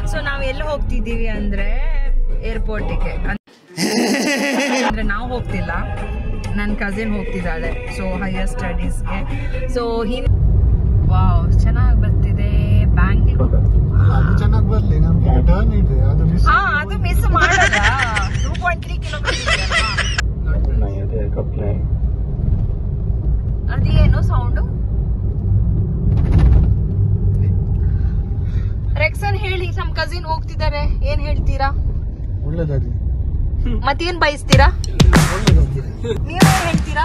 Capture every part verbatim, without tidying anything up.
So ನಾವ್ ಎಲ್ಲಿ ಹೋಗ್ತಿದ್ದೀವಿ ಅಂದ್ರೆ ಏರ್ಪೋರ್ಟಿಗೆ. ಅಂದ್ರೆ ನಾವು ಹೋಗ್ತಿಲ್ಲ, ನನ್ನ ಕಸಿನ್ ಹೋಗ್ತಿದ್ದಾಳೆ ಸೊ ಹೈಯರ್ ಸ್ಟಡೀಸ್ಗೆ. ಸೊ ಹಿನ್ ವಾವ್ ಚೆನ್ನಾಗಿ ಬರ್ತಿದೆ ಬ್ಯಾಂಗ್ಳೂರ್. ಚೆನ್ನಾಗಿ ಬರ್ಲಿ, ನಮ್ಗೆ ಟರ್ನ್ ಇದೆ ಅದು ಮಿಸ್. ಹಾ ಅದು ಮಿಸ್ ಮಾಡಲ್ಲ. ಟೂ ಪಾಯಿಂಟ್ ತ್ರೀ ಕಿಲೋಮೀಟರ್ ಅದೇನು ಸೌಂಡು? ರೆಕ್ಸನ್ ಹೇಳಿ, ನಮ್ ಕಸಿನ್ ಹೋಗ್ತಿದ್ದಾರೆ, ಏನ್ ಹೇಳ್ತೀರಾ? ಒಳ್ಳೇದಾಗ್ಲಿ. ಮತ್ತೇನ್ ಬಯಸ್ತೀರಾ? ನೀವೇನ್ ಹೇಳ್ತೀರಾ?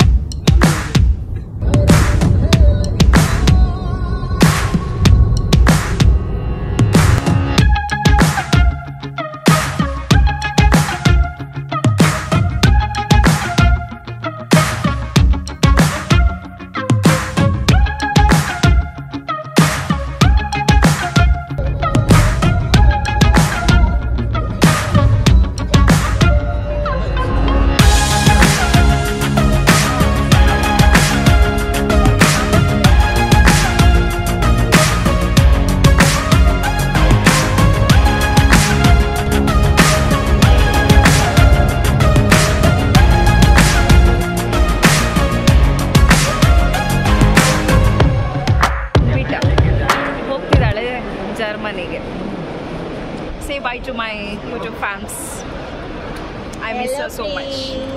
ಜರ್ಮನಿಗೆ. Say bye to my YouTube fans. I miss her so much.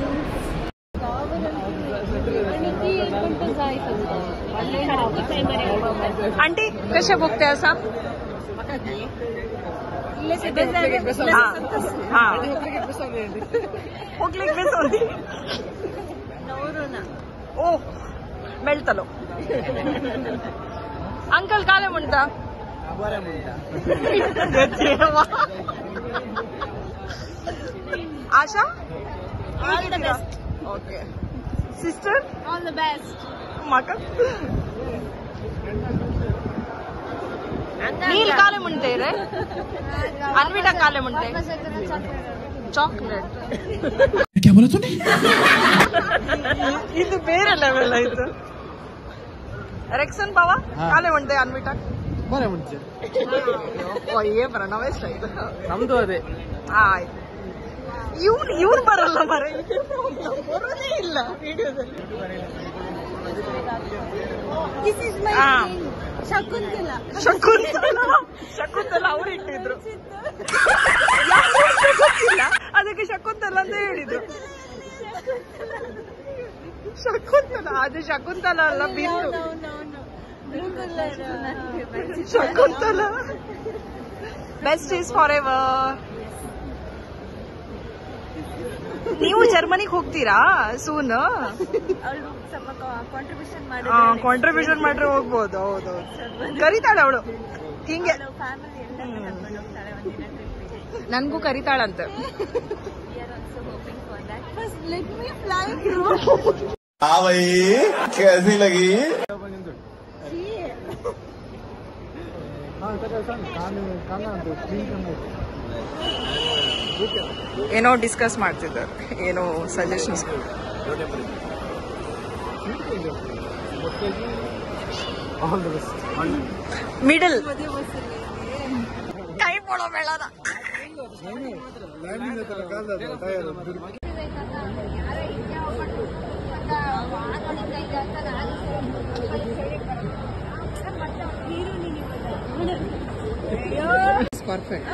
Aunty कशा बघते असा? हा ಹೋಗ್ಲಿಕ್ಕೆ ಬೇಸೋದಿ ಓ ಮೆಳ್ತಲೋ ಅಂಕಲ್ ಕಾಲೆ ಮುಂಟ Asha? All the best. Okay. Sister? All the best. Maka? Neel kale munte re? Anvita kale munte? Chocolate. क्या बोला तूने? ಇದು ಬೇರೆ ಲೆವೆಲ್ ಆಯ್ತು. ರೆಕ್ಸನ್ ಬಾವ ಕಾಲೆ ಮುಂಟೆ ಅನ್ವಿಟಾ ಬರೇ ಮುಂಚೆ ಏ ಬರ ನಾವೇ ಸ್ಟೈಲ್ ನಮ್ದು ಅದೇ. ಆಯ್ತು. ಇವ್ನು ಇವ್ನು ಬರಲ್ಲ ಬರ ಬರೋದೇ ಇಲ್ಲ ವಿಡಿಯೋದಲ್ಲಿ. ಶಕುಂತಲ ಶಕುಂತಲ ಶಕುಂತಲ ಅವ್ರು ಇಟ್ಟಿದ್ರು, ಗೊತ್ತಿಲ್ಲ ಅದಕ್ಕೆ ಶಕುಂತಲ ಅಂತ ಹೇಳಿದ್ರು. ಶಕುಂತಲ ಅದು ಶಕುಂತಲ ಅಲ್ಲ, Bindu Shakuntala. Best is forever. ನೀವು ಜರ್ಮನಿಗೆ ಹೋಗ್ತೀರಾ ಸೂನ್? ಕಾಂಟ್ರಿಬ್ಯೂಷನ್ ಮಾಡ್ರೆ ಹೋಗ್ಬೋದು. ಹೌದು ಕರಿತಾಳೆ ಅವಳು ಹಿಂಗೆ, ನನ್ಗೂ ಕರಿತಾಳಂತ. ಏನೋ ಡಿಸ್ಕಸ್ ಮಾಡ್ತಿದ್ದಾರೆ, ಏನೋ ಸಜೆಷನ್ಸ್. ಮಿಡಲ್ ಕೈ ಪೋಡೋ ಬೇಡದ. ಪರ್ಫೆಕ್ಟ್.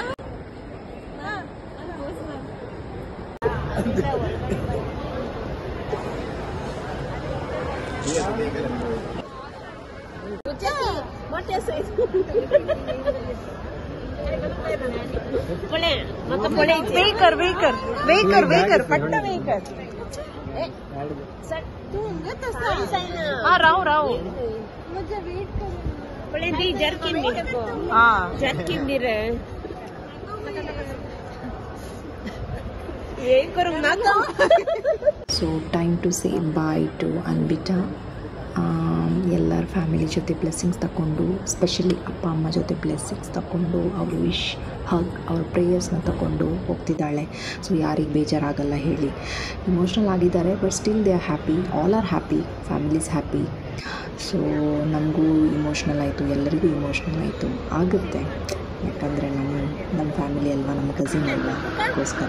वेकर वेकर वेकर वेकर पट्टा वेकर हाँ राव राव जर्किन हाँ jerkin So time to say bye to Anvita. ಎಲ್ಲರ ಫ್ಯಾಮಿಲಿ ಜೊತೆ ಬ್ಲೆಸ್ಸಿಂಗ್ಸ್ ತಗೊಂಡು, ಸ್ಪೆಷಲಿ ಅಪ್ಪ ಅಮ್ಮ ಜೊತೆ ಬ್ಲೆಸ್ಸಿಂಗ್ಸ್ ತಗೊಂಡು, ಅವ್ರ ವಿಶ್ ಹಗ್ ಅವ್ರ ಪ್ರೇಯರ್ಸ್ನ ತಗೊಂಡು ಹೋಗ್ತಿದ್ದಾಳೆ. ಸೊ ಯಾರಿಗೆ ಬೇಜಾರಾಗಲ್ಲ ಹೇಳಿ. ಇಮೋಷ್ನಲ್ ಆಗಿದ್ದಾರೆ, but still they are happy. All are happy, families happy. So ನಮಗೂ ಇಮೋಷ್ನಲ್ ಆಯಿತು, ಎಲ್ಲರಿಗೂ ಇಮೋಷ್ನಲ್ ಆಯಿತು. ಆಗುತ್ತೆ, ಯಾಕಂದರೆ ನಮ್ಮ ನಮ್ಮ ಫ್ಯಾಮಿಲಿ ಅಲ್ವಾ, ನಮ್ಮ ಕಸಿನ್ ಅಲ್ವಾ, ಅದಕ್ಕೋಸ್ಕರ.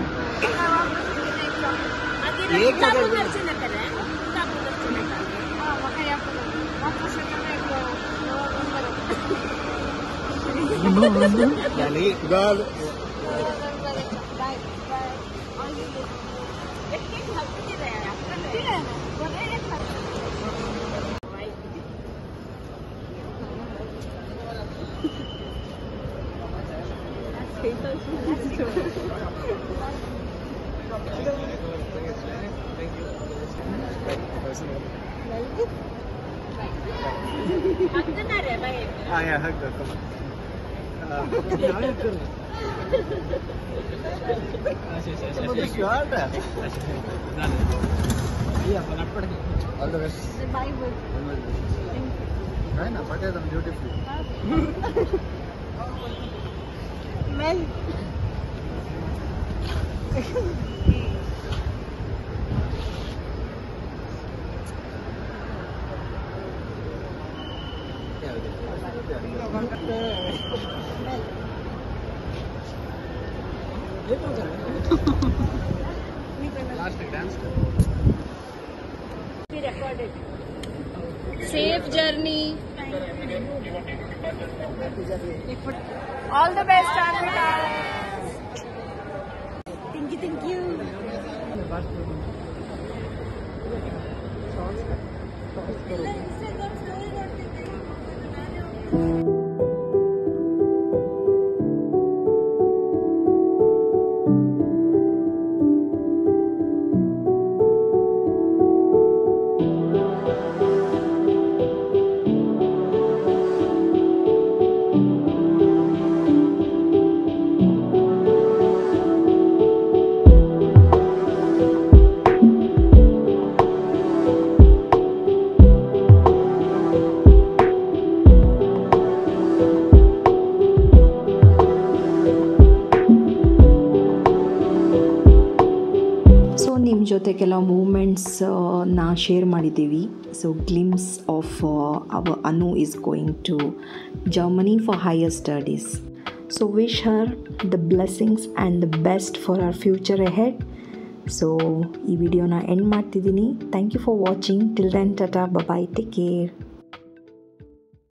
Ah, yeah, hug her. Come on. All the best. Bye. Right now, but I'm beautiful. Mel. Last dance. We recorded. Safe journey. All the best, Anvita. Thank you, thank you. ನಿಮ್ಮ ಜೊತೆ ಕೆಲವು moments ನಾ share ಮಾಡಿದ್ದೀವಿ. So glimpse of our Anu is going to Germany for higher studies. So wish her the blessings and the best for our future ahead. So ಈ ವಿಡಿಯೋನ end ಮಾಡ್ತಿದ್ದೀನಿ. Thank you for watching. Till then tata, bye, take care.